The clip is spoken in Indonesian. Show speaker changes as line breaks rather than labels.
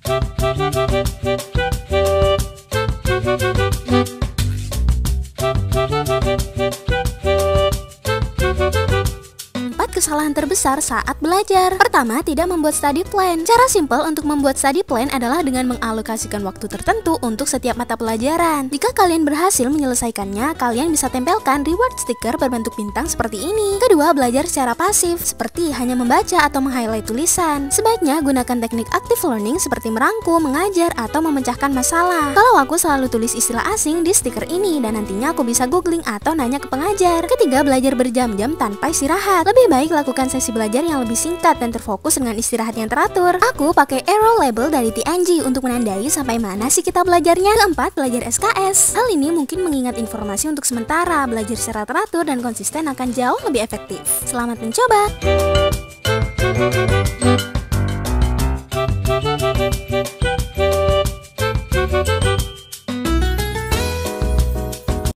Kesalahan terbesar saat belajar. Pertama, tidak membuat study plan. Cara simpel untuk membuat study plan adalah dengan mengalokasikan waktu tertentu untuk setiap mata pelajaran. Jika kalian berhasil menyelesaikannya, kalian bisa tempelkan reward sticker berbentuk bintang seperti ini. Kedua, belajar secara pasif, seperti hanya membaca atau meng-highlight tulisan. Sebaiknya gunakan teknik active learning seperti merangkum, mengajar, atau memecahkan masalah. Kalau aku selalu tulis istilah asing di stiker ini, dan nantinya aku bisa googling atau nanya ke pengajar. Ketiga, belajar berjam-jam tanpa istirahat. Lebih baik lakukan sesi belajar yang lebih singkat dan terfokus dengan istirahat yang teratur. Aku pakai arrow label dari TNG untuk menandai sampai mana sih kita belajarnya. Keempat, belajar SKS. Hal ini mungkin mengingat informasi untuk sementara. Belajar secara teratur dan konsisten akan jauh lebih efektif. Selamat mencoba!